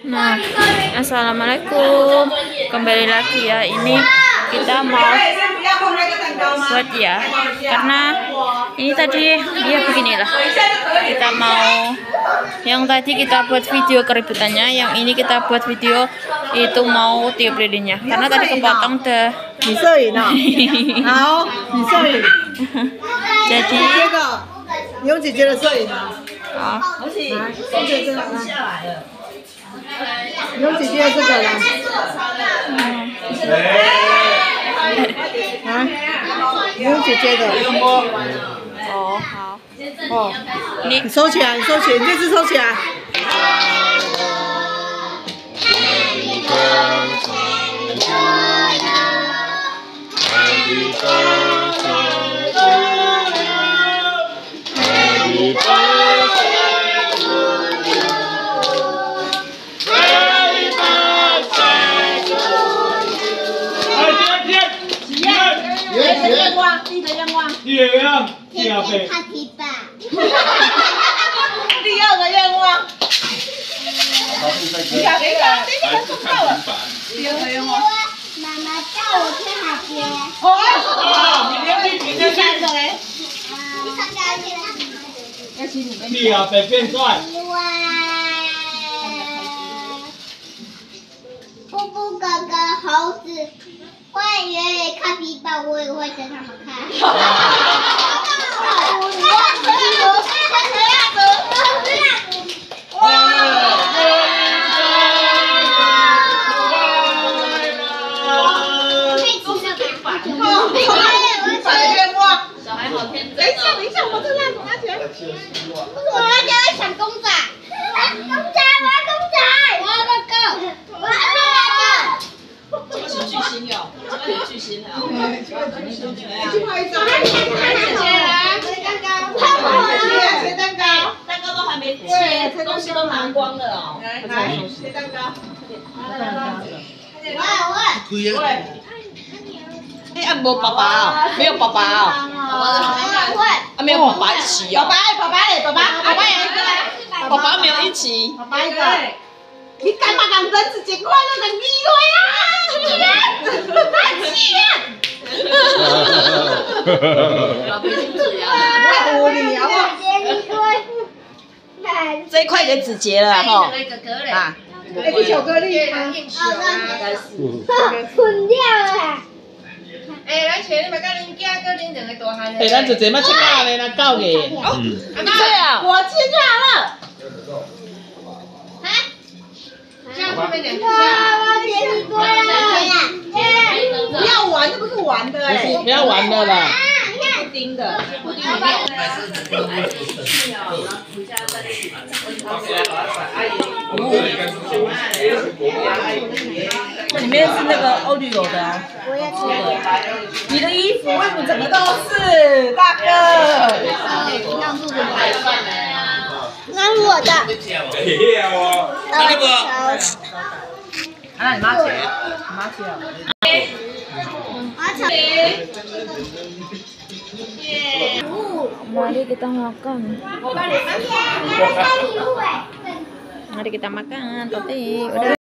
Nah, assalamualaikum, kembali lagi ya. Ini kita mau buat ya, karena ini tadi ya beginilah. Kita mau, yang tadi kita buat video keributannya, yang ini kita buat video itu mau tiup lilinnya, karena tadi kepotong deh. Jadi 有姐姐的摄影啊， 好， 有姐姐的啊，有姐姐的这个啦，啊，有姐姐的， 哦好， 哦， 你你收起来，你收起来，你这只收起来。 第二个愿望，第二个愿望。第二个愿望。 妈妈带我去海边。 第二个变帅。 布布哥哥、猴子、会圆圆、看皮包，我也会跟他们看。 等一下，我这蜡烛拿起来。 我大家在抢公仔，公仔，我要公仔，我要那个，我要那个。 这个是巨星哦，这个是巨星哦。 去拍一张。切蛋糕， 蛋糕都还没切，东西都拿光了哦。 来，切蛋糕。 我。 哎，啊，没爸爸哦，没有爸爸哦。啊，没有爸爸一起哦。 爸爸也爸爸没有一起。 爸爸一个。你干嘛讲人子节快乐的你老北京这样。 太无理好不好？ 这一块给子杰了哈。啊。 那个巧克力吗？ 混掉了。 咱找你嘛，甲恁囝搁恁两个大汉。 哎，咱就这么吃饱嘞，那够嘅。对啊。 我切就好了。 这样他们两个我给你过了。 不要玩，这不是玩的哎。 不要玩了啦。 钉的。里面是那个欧旅游的啊。 我要吃。 你的衣服为什么整个都是，大哥？ 那是我的。 那你妈切，你妈切啊。 mari kita makan. Mari kita makan, Toti. Udah.